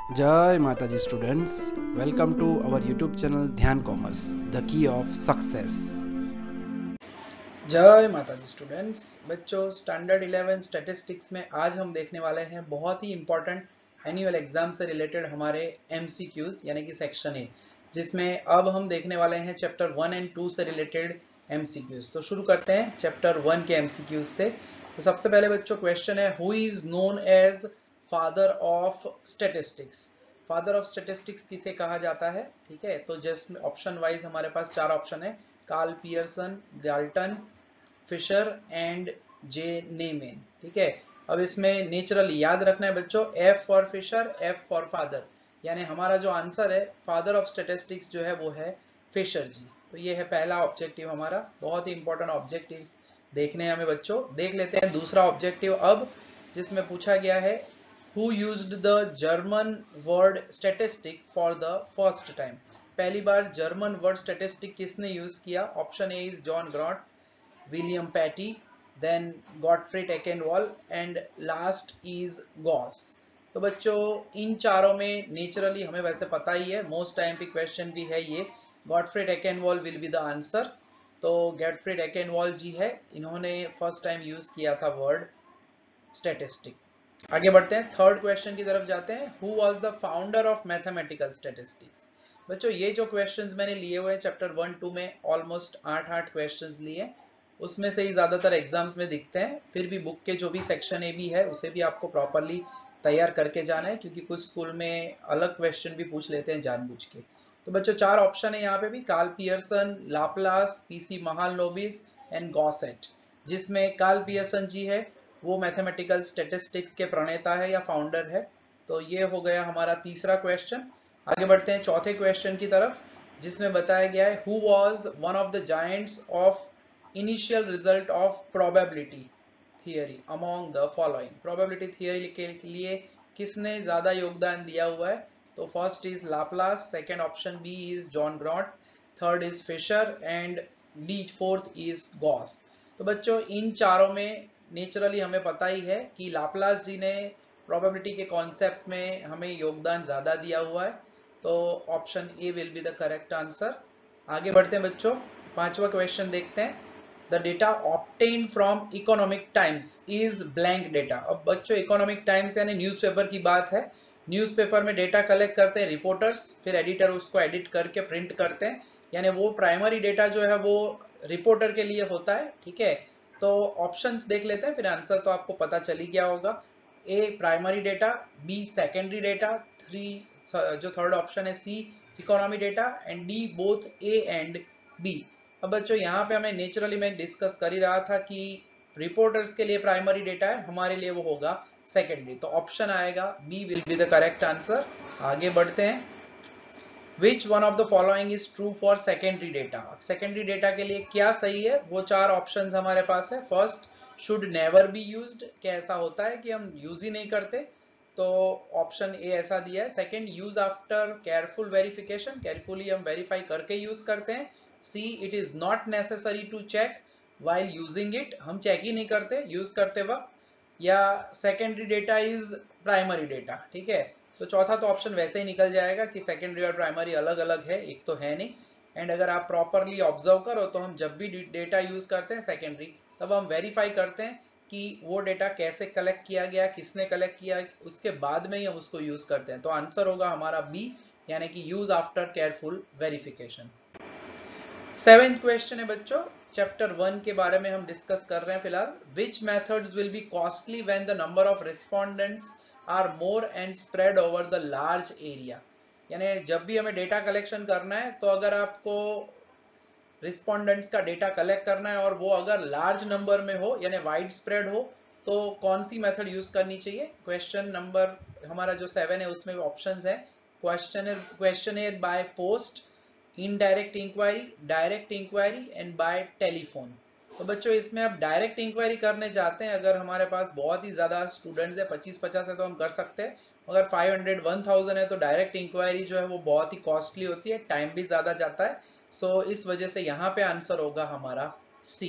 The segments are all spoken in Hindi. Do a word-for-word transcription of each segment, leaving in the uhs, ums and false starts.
जय माता जी students, welcome to our YouTube channel Dhyan Commerce, the key of success. जय माता जी स्टूडेंट्स, बच्चों स्टैंडर्ड इलेवन स्टैटिस्टिक्स में आज हम देखने वाले हैं बहुत ही इंपॉर्टेंट एनुअल एग्जाम से रिलेटेड हमारे एमसीक्यूज यानी कि सेक्शन ए, जिसमें अब हम देखने वाले हैं चैप्टर वन एंड टू से रिलेटेड एमसीक्यूज। तो शुरू करते हैं चैप्टर वन के एमसीक्यूज से। तो सबसे पहले बच्चों क्वेश्चन है, who is known as father of statistics. Father of statistics किसे कहा जाता है? ठीक है, तो जस्ट ऑप्शन वाइज हमारे पास चार ऑप्शन है, Karl Pearson, Galton, Fisher and J Neyman. ठीक है, अब इसमें नेचुरली याद रखना है बच्चों, F for Fisher, F for father, यानी हमारा जो आंसर है फादर ऑफ स्टैटिस्टिक्स जो है वो है फिशर जी। तो ये है पहला ऑब्जेक्टिव हमारा, बहुत ही इंपॉर्टेंट ऑब्जेक्टिव देखने हमें बच्चों। देख लेते हैं दूसरा ऑब्जेक्टिव अब, जिसमें पूछा गया है, Who used the German word statistic for the first time? पहली बार जर्मन वर्ड स्टैटिस्टिक किसने यूज किया? Option A is John Graunt, William Petty, then Gottfried Achenwall and last is Gauss. तो बच्चों इन चारों में नेचुरली हमें वैसे पता ही है, मोस्ट टाइम पे क्वेश्चन भी है ये, Gottfried Achenwall will be the answer. तो गॉटफ्री टेकेनवॉल जी है, इन्होंने फर्स्ट टाइम यूज किया था वर्ड स्टैटिस्टिक। आगे बढ़ते हैं, थर्ड क्वेश्चन की तरफ जाते हैं, who was the founder of mathematical statistics. बच्चों ये जो क्वेश्चंस मैंने लिए हुए हैं चैप्टर वन टू में, ऑलमोस्ट आठ आठ क्वेश्चंस लिए, उसमें से ही ज्यादातर एग्जाम्स में दिखते हैं। फिर भी बुक के जो भी सेक्शन ए भी है उसे भी आपको प्रॉपरली तैयार करके जाना है, क्योंकि कुछ स्कूल में अलग क्वेश्चन भी पूछ लेते हैं जानबूझ के। तो बच्चों चार ऑप्शन है यहाँ पे भी, Karl Pearson, Laplace, PC Mahalanobis and Gosset, जिसमें कार्ल पियर्सन जी है वो मैथमेटिकल स्टैटिस्टिक्स के प्रणेता है या फाउंडर है। तो ये हो गया हमारा तीसरा क्वेश्चन। आगे बढ़ते हैं चौथे क्वेश्चन की तरफ, जिसमें बताया गया है, who was one of the giants of initial result of probability theory among the following. Probability theory के लिए किसने ज्यादा योगदान दिया हुआ है? तो first is Laplace, second option B is John Graunt, third is Fisher and D fourth is Gauss. तो बच्चों इन चारों में नेचुरली हमें पता ही है कि लाप्लास जी ने प्रोबेबिलिटी के कॉन्सेप्ट में हमें योगदान ज्यादा दिया हुआ है, तो option A will be the correct answer. आगे बढ़ते हैं बच्चों, पांचवा क्वेश्चन देखते हैं, the data obtained from Economic Times is blank data. अब बच्चों इकोनॉमिक टाइम्स यानी न्यूज़पेपर की बात है, न्यूज़पेपर में डेटा कलेक्ट करते हैं रिपोर्टर्स, फिर एडिटर उसको एडिट करके प्रिंट करते हैं, यानी वो प्राइमरी डेटा जो है वो रिपोर्टर के लिए होता है। ठीक है, तो ऑप्शंस देख लेते हैं, फिर आंसर तो आपको पता चल ही गया होगा। A primary data, B secondary data, three जो थर्ड ऑप्शन है C economy data and D both A and B. अब बच्चों यहाँ पे हमें नेचुरली मैं डिस्कस कर ही रहा था कि रिपोर्टर्स के लिए प्राइमरी डेटा है, हमारे लिए वो होगा सेकेंडरी, तो ऑप्शन आएगा B will be the correct answer. आगे बढ़ते हैं, Which one of the following is true for secondary data? Secondary data के लिए क्या सही है? वो चार ऑप्शंस हमारे पास है। First, should never be used, क्या ऐसा होता है कि हम यूज ही नहीं करते? तो ऑप्शन ए ऐसा दिया है। Second, use after careful verification, carefully हम वेरीफाई करके यूज करते हैं। C, it is not necessary to check while using it, हम चेक ही नहीं करते यूज करते वक्त। या secondary data is primary data. ठीक है, तो चौथा तो ऑप्शन वैसे ही निकल जाएगा कि सेकेंडरी और प्राइमरी अलग अलग है, एक तो है नहीं। एंड अगर आप प्रॉपरली ऑब्जर्व करो तो हम जब भी डेटा यूज करते हैं सेकेंडरी, तब हम वेरीफाई करते हैं कि वो डेटा कैसे कलेक्ट किया गया, किसने कलेक्ट किया, उसके बाद में ही हम उसको यूज करते हैं। तो आंसर होगा हमारा बी, यानी कि use after careful verification. Seventh question है बच्चों, चैप्टर वन के बारे में हम डिस्कस कर रहे हैं फिलहाल। Which methods will be costly when the number of respondents are more and spread over the large area. यानी जब भी हमें डेटा कलेक्शन करना है, तो अगर आपको रिस्पोंडेंट्स का डेटा कलेक्ट करना है और वो अगर लार्ज नंबर में हो यानी वाइड स्प्रेड हो, तो कौन सी मेथड यूज करनी चाहिए? क्वेश्चन नंबर हमारा जो सेवन है उसमें ऑप्शंस है, question questioner by post, indirect inquiry, direct inquiry and by telephone. तो बच्चों इसमें आप डायरेक्ट इंक्वायरी करने जाते हैं, अगर हमारे पास बहुत ही ज्यादा स्टूडेंट्स है, पच्चीस पचास है, तो हम कर सकते हैं। अगर फाइव हंड्रेड वन थाउजेंड है तो डायरेक्ट इंक्वायरी जो है वो बहुत ही कॉस्टली होती है, टाइम भी ज्यादा जाता है। सो so, इस वजह से यहाँ पे आंसर होगा हमारा सी।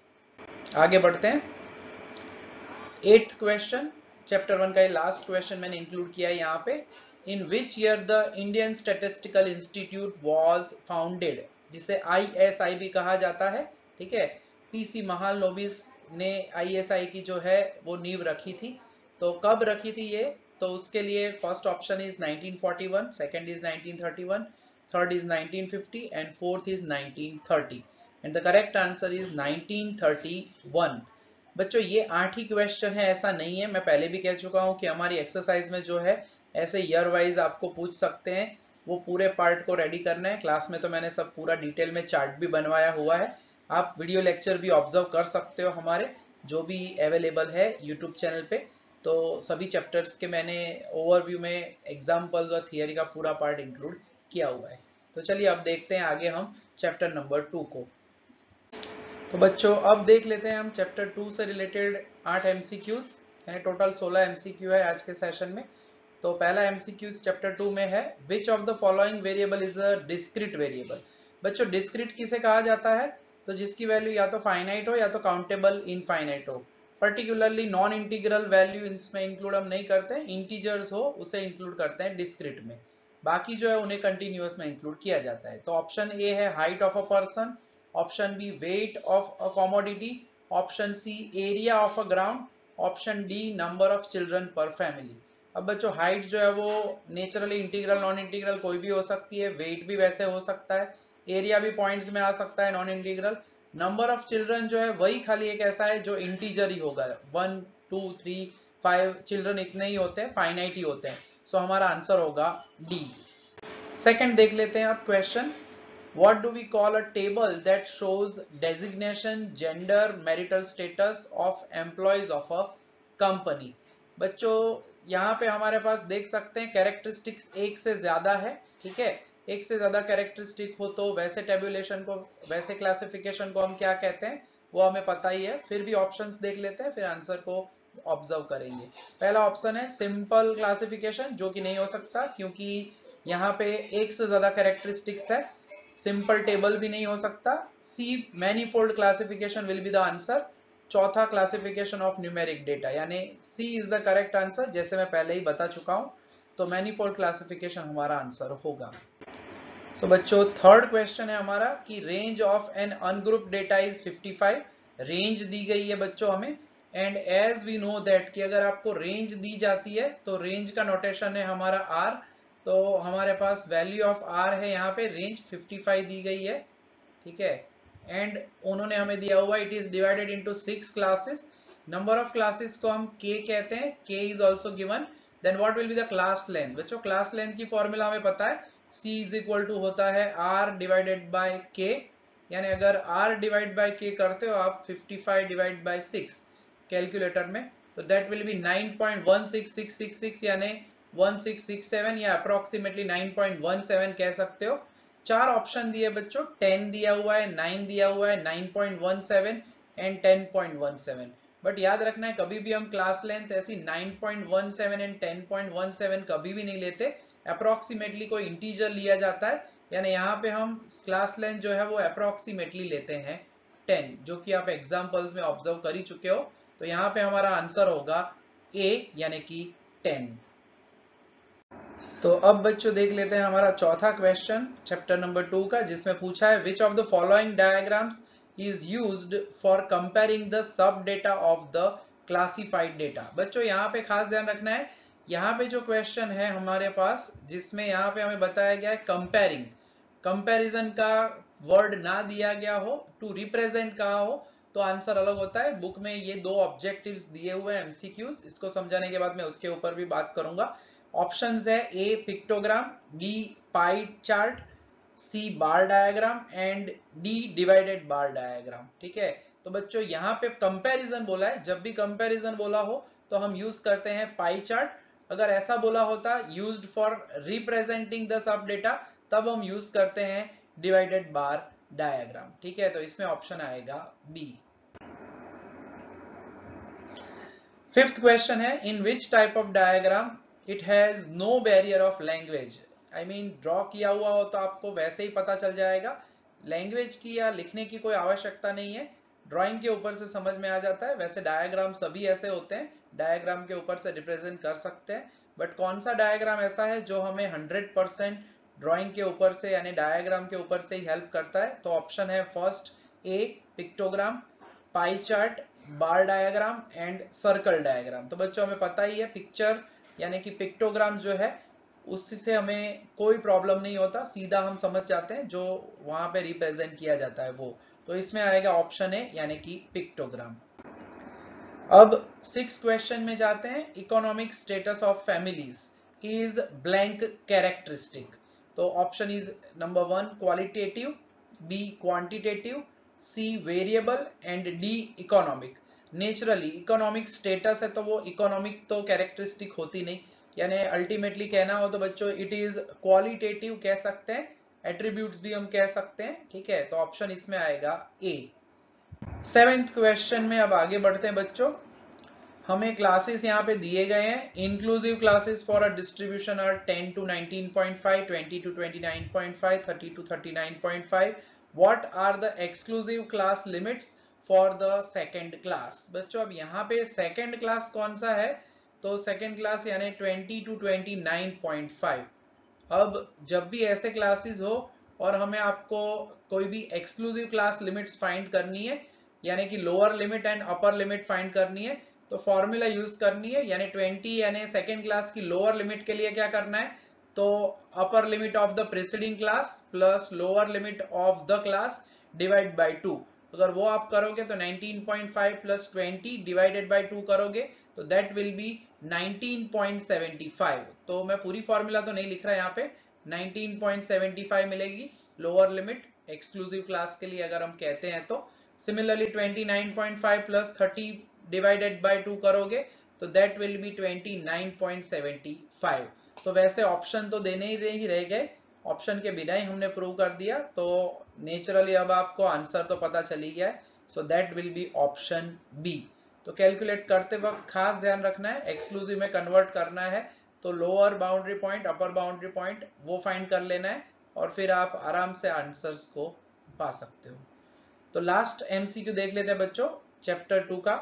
आगे बढ़ते हैं, एट्थ क्वेश्चन, चैप्टर वन का ये लास्ट क्वेश्चन मैंने इंक्लूड किया है यहाँ पे। In which year the Indian Statistical Institute was founded, जिसे आई एस आई भी कहा जाता है, ठीक है। पीसी महालनोबिस ने आई एस आई की जो है वो नींव रखी थी। तो कब रखी थी ये, तो उसके लिए first option is nineteen forty one, second is nineteen thirty one, third is nineteen fifty and fourth is nineteen thirty and the correct answer is nineteen thirty one. बच्चों ये आठ ही क्वेश्चन है, ऐसा नहीं है, मैं पहले भी कह चुका हूं कि हमारी एक्सरसाइज में जो है ऐसे ईयर वाइज आपको पूछ सकते हैं, वो पूरे पार्ट को रेडी करना है। क्लास में तो मैंने सब पूरा डिटेल में चार्ट भी बनवाया हुआ है, आप वीडियो लेक्चर भी ऑब्जर्व कर सकते हो हमारे जो भी अवेलेबल है यूट्यूब चैनल पे। तो सभी चैप्टर्स के मैंने ओवरव्यू में एग्जाम्पल्स और थियरी का पूरा पार्ट इंक्लूड किया हुआ है। तो चलिए अब देखते हैं आगे हम चैप्टर नंबर टू को। तो बच्चों अब देख लेते हैं हम चैप्टर टू से रिलेटेड आठ एमसीक्यूज, यानी टोटल सोलह एमसीक्यू है आज के सेशन में। तो पहला एमसीक्यू चैप्टर टू में है, which of the following variable is a discrete variable. बच्चों डिस्क्रीट किसे कहा जाता है, तो जिसकी वैल्यू या तो फाइनाइट हो या तो काउंटेबल इनफाइनाइट हो। पर्टिकुलरली नॉन इंटीग्रल वैल्यू इसमें इंक्लूड हम नहीं करते, इंटीजर्स हो उसे इंक्लूड करते हैं डिस्क्रीट में, बाकी जो है उन्हें कंटिन्यूअस में इंक्लूड किया जाता है। तो ऑप्शन ए है height of a person, option B weight of a commodity, option C area of a ground, option D number of children per family. अब बच्चों हाइट जो है वो नेचुरली इंटीग्रल नॉन इंटीग्रल कोई भी हो सकती है, वेट भी वैसे हो सकता है, एरिया भी पॉइंट्स में आ सकता है non integral, number of children जो है वही खाली एक ऐसा है जो इंटीजर ही होगा, one two three five children इतने ही होते हैं, फाइनाइट ही होते हैं। सो हमारा आंसर होगा डी। सेकंड देख लेते हैं आप question, what do we call a table that shows designation, gender, marital status of employees of a company। बच्चों यहाँ पे हमारे पास देख सकते हैं कैरेक्टरिस्टिक्स एक से ज्यादा है, ठीक है, एक से ज्यादा कैरेक्टरिस्टिक हो तो वैसे टेबुलेशन को, वैसे क्लासिफिकेशन को हम क्या कहते हैं वो हमें पता ही है। फिर भी ऑप्शंस देख लेते हैं, फिर आंसर को ऑब्जर्व करेंगे। पहला ऑप्शन है सिंपल क्लासिफिकेशन, जो कि नहीं हो सकता क्योंकि यहाँ पे एक से ज्यादा कैरेक्टरिस्टिक्स है। सिंपल टेबल भी नहीं हो सकता। C manifold classification will be the answer. चौथा क्लासिफिकेशन ऑफ न्यूमेरिक डेटा, यानी C is the correct answer, जैसे मैं पहले ही बता चुका हूं। तो मैनीफोल्ड क्लासिफिकेशन हमारा आंसर होगा। सो so, बच्चों थर्ड क्वेश्चन है हमारा कि range of an ungroup data is fifty five. Range दी गई है बच्चों हमें, and as we know that कि अगर आपको रेंज दी जाती है तो रेंज का नोटेशन है हमारा आर। तो हमारे पास वैल्यू ऑफ आर है यहाँ पे, रेंज फिफ्टी फाइव दी गई है, ठीक है। एंड उन्होंने हमें दिया हुआ it is divided into six classes. Number of classes को हम के कहते हैं, K is also given. Then what will be the class length. बच्चों क्लास लेंथ की फॉर्मूला हमें पता है, सी इज इक्वल टू होता है आर डिवाइडेड बाय के, यानी अगर आर डिवाइड बाय के करते हो आप fifty five divide by six calculator में, तो that will be nine point one six six six six यानी वन सिक्स सिक्स सेवन या approximately nine point one seven कह सकते हो। चार ऑप्शन दिए बच्चों, टेन दिया हुआ है, नाइन दिया हुआ है, nine point one seven and ten point one seven. But याद रखना है कभी भी हम क्लास लेंथ ऐसी nine point one seven and ten point one seven कभी भी नहीं लेते, अप्रोक्सीमेटली कोई इंटीजर लिया जाता है, यानी यहाँ पे हम क्लास लेंथ जो है वो अप्रोक्सीमेटली लेते हैं टेन, जो कि आप एग्जाम्पल्स में ऑब्जर्व कर ही चुके हो। तो यहाँ पे हमारा आंसर होगा ए, यानी कि टेन। तो अब बच्चों देख लेते हैं हमारा चौथा क्वेश्चन चैप्टर नंबर टू का, जिसमें पूछा है which of the following diagrams is used for comparing the sub data of the classified data. बच्चों यहाँ पे खास ध्यान रखना है, यहाँ पे जो क्वेश्चन है हमारे पास, जिसमें यहाँ पे हमें बताया गया है कंपेयरिंग, कंपैरिजन का वर्ड ना दिया गया हो, टू रिप्रेजेंट कहा हो, तो आंसर अलग होता है। बुक में ये दो ऑब्जेक्टिव्स दिए हुए हैं एमसीक्यूज, इसको समझाने के बाद मैं उसके ऊपर भी बात करूंगा। ऑप्शंस है A pictogram, B pie chart, C bar diagram and D divided bar diagram, ठीक है। तो बच्चों यहाँ पे कंपैरिजन बोला है, जब भी कंपैरिजन बोला हो तो हम यूज करते हैं पाई चार्ट। अगर ऐसा बोला होता used for representing the sub data, तब हम यूज करते हैं डिवाइडेड बार डायग्राम, ठीक है। तो इसमें ऑप्शन आएगा बी। फिफ्थ क्वेश्चन है in which type of diagram it has no barrier of language. I mean draw किया हुआ हो तो आपको वैसे ही पता चल जाएगा, लैंग्वेज की या लिखने की कोई आवश्यकता नहीं है, ड्राइंग के ऊपर से समझ में आ जाता है। वैसे डायग्राम सभी ऐसे होते हैं, डायग्राम के ऊपर से रिप्रेजेंट कर सकते हैं, बट कौन सा डायग्राम ऐसा है जो हमें हंड्रेड परसेंट ड्राइंग के ऊपर से यानी डायग्राम के ऊपर से ही हेल्प करता है? तो ऑप्शन है first A pictogram, pie chart, bar diagram and circle diagram. तो बच्चों हमें पता ही है पिक्चर यानी कि पिक्टोग्राम जो है उससे हमें कोई प्रॉब्लम नहीं होता, सीधा हम समझ जाते हैं जो वहां पे रिप्रेजेंट किया जाता है वो। तो इसमें आएगा ऑप्शन ए यानी कि पिक्टोग्राम। अब सिक्स क्वेश्चन में जाते हैं। Economic status of families is blank characteristic. तो option is number one qualitative, B quantitative, C variable and D economic. Naturally economic status है तो वो इकोनॉमिक तो कैरेक्टरिस्टिक होती नहीं, यानी अल्टीमेटली कहना हो तो बच्चों इट इज क्वालिटेटिव कह सकते हैं, एट्रीब्यूट्स भी हम कह सकते हैं, ठीक है। तो ऑप्शन इसमें आएगा ए। सेवेंथ क्वेश्चन में अब आगे बढ़ते हैं बच्चों। हमें क्लासेस यहाँ पे दिए गए हैं। Inclusive classes for a distribution are ten to nineteen point five, twenty to twenty nine point five, thirty to thirty nine point five. What are the exclusive class limits for the second class? बच्चों अब यहाँ पे सेकेंड क्लास कौन सा है? तो सेकेंड क्लास यानी twenty to twenty nine point five. अब जब भी ऐसे क्लासेस हो और हमें आपको कोई भी एक्सक्लूसिव क्लास लिमिट्स फाइंड करनी है यानी कि lower limit and upper limit find करनी है तो फॉर्मूला यूज करनी है, यानी ट्वेंटी यानी सेकेंड क्लास की लोअर लिमिट के लिए क्या करना है? तो upper limit of the preceding class plus lower limit of the class divide by two. अगर वो आप करोगे तो nineteen point five plus twenty divided by two करोगे तो that will be nineteen point seven five. तो मैं पूरी फॉर्मूला तो नहीं लिख रहा यहाँ पे, नाइनटीन पॉइंट सेवन फाइव मिलेगी लोअर लिमिट एक्सक्लूसिव क्लास के लिए अगर हम कहते हैं तो। Similarly twenty nine point five plus thirty divided by two करोगे तो that will be twenty nine point seven five. तो वैसे ऑप्शन तो देने ही ही रह गए, ऑप्शन के बिना ही हमने प्रूव कर दिया, तो नेचुरली अब आपको आंसर तो पता चली गया है। So that will be option B. तो कैलकुलेट करते वक्त खास ध्यान रखना है, एक्सक्लूसिव में कन्वर्ट करना है तो lower boundary point upper boundary point वो फाइंड कर लेना है और फिर आप आराम से आंसर्स को पा सकते हो। तो लास्ट एमसीक्यू देख लेते हैं बच्चों चैप्टर टू का।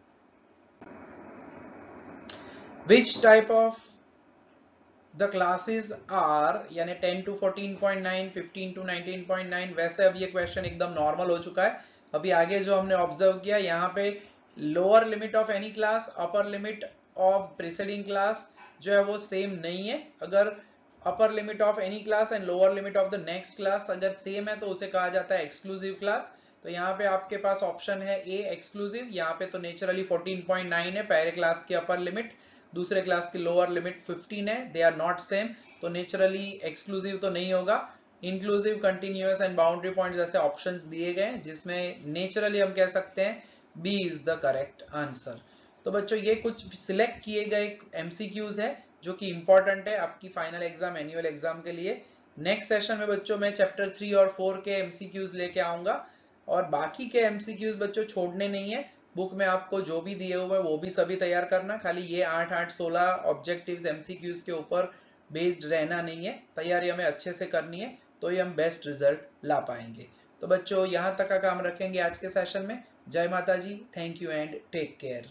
Which type of the classes are यानी ten to fourteen point nine, fifteen to nineteen point nine. वैसे अब ये क्वेश्चन एकदम नॉर्मल हो चुका है। अभी आगे जो हमने ऑब्जर्व किया यहाँ पे lower limit of any class upper limit of preceding class जो है वो सेम नहीं है। अगर upper limit of any class and lower limit of the next class अगर सेम है तो उसे कहा जाता है एक्सक्लूसिव क्लास। तो यहाँ पे आपके पास ऑप्शन है ए एक्सक्लूसिव। यहाँ पे तो नेचुरली फोर्टीन पॉइंट नाइन है पहले क्लास की अपर लिमिट, दूसरे क्लास की लोअर लिमिट फिफ्टीन है, दे आर नॉट सेम, तो नेचुरली एक्सक्लूसिव तो नहीं होगा। Inclusive, continuous and boundary point जैसे ऑप्शंस दिए गए हैं जिसमें नेचुरली हम कह सकते हैं B is the correct answer. तो बच्चों ये कुछ सिलेक्ट किए गए एमसीक्यूज है जो कि इंपॉर्टेंट है आपकी फाइनल एग्जाम एनुअल एग्जाम के लिए। नेक्स्ट सेशन में बच्चों मैं चैप्टर थ्री और फोर के एमसीक्यूज लेके आऊंगा और बाकी के एमसीक्यूज बच्चों छोड़ने नहीं है। बुक में आपको जो भी दिए हुए वो भी सभी तैयार करना, खाली ये आठ आठ सोलह ऑब्जेक्टिव्स एमसीक्यूज के ऊपर बेस्ड रहना नहीं है। तैयारी हमें अच्छे से करनी है तो ही हम बेस्ट रिजल्ट ला पाएंगे। तो बच्चों यहाँ तक का काम रखेंगे आज के सेशन में। जय माता जी, thank you and take care.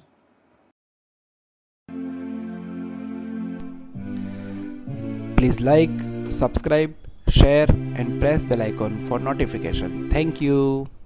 Please like, subscribe, share and press bell icon for notification. Thank you.